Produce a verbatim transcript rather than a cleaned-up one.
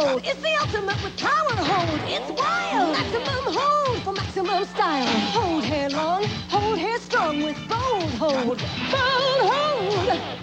hold. It's the ultimate with power hold. It's wild. Maximum hold for maximum style. Hold hair long, hold hair strong with bold hold. Bold hold.